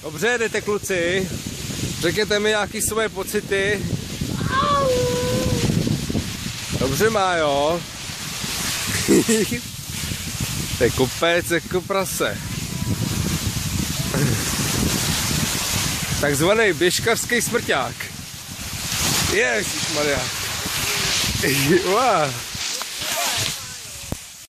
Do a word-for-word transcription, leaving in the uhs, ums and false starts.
Dobře, jdete kluci. Řekněte mi nějaký svoje pocity. Dobře má, jo. To je kopec jako prase. Takzvaný běžkařský smrťák. Ježišmarja. Wow.